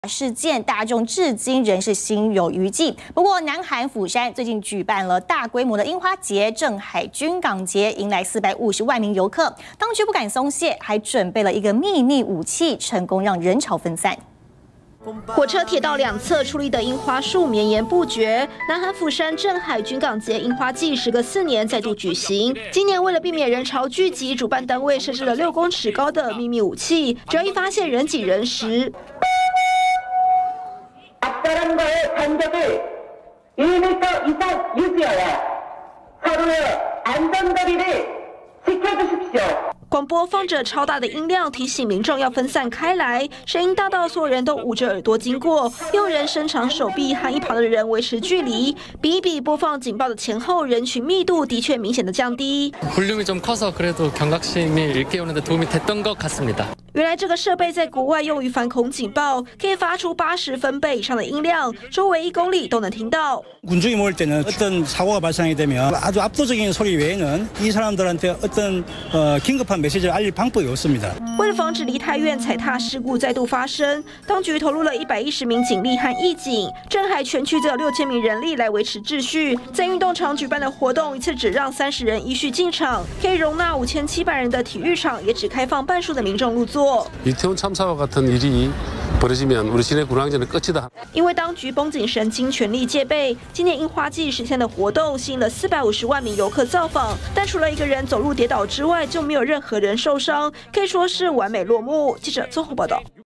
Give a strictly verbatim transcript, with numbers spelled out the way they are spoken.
事件，大众至今仍是心有余悸。不过，南韩釜山最近举办了大规模的樱花节——镇海军港节，迎来四百五十万名游客。当局不敢松懈，还准备了一个秘密武器，成功让人潮分散。 火车、铁道两侧矗立的樱花树绵延不绝。南韩釜山镇海军港节樱花季时隔四年再度举行。今年为了避免人潮聚集，主办单位设置了六公尺高的秘密武器，只要一发现人挤人时，广播放着超大的音量，提醒民众要分散开来，声音大到所有人都捂着耳朵经过。佣人伸长手臂和一旁的人维持距离，比一比播放警报的前后，人群密度的确明显的降低。 볼륨이 좀 커서 그래도 경각심이 일깨우는 데 도움이 됐던 것 같습니다. 原来这个设备在国外用于反恐警报，可以发出八十分贝以上的音量，周围一公里都能听到。 군중이 모일 때는 어떤 사고가 발생이 되면 아주 압도적인 소리 외에는 이 사람들한테 어떤 어, 긴급한 메시지를 알릴 방법이 없습니다. 为了防止梨泰院踩踏事故再度发生，当局投入了一百一十名警力和义警，镇海全区则有六千名人力来维持秩序。在运动场举办的活动，一次只让三十人依序进场，可以容纳五千七百人的体育场也只开放半数的民众入座。 이태원 참사와 같은 일이 벌어지면 우리 시내 군항제는 끝이다. 因为当局绷紧神经，全力戒备，今年樱花季十天的活动吸引了四百五十万名游客造访，但除了一个人走路跌倒之外，就没有任何人受伤，可以说是完美落幕。记者综合报道。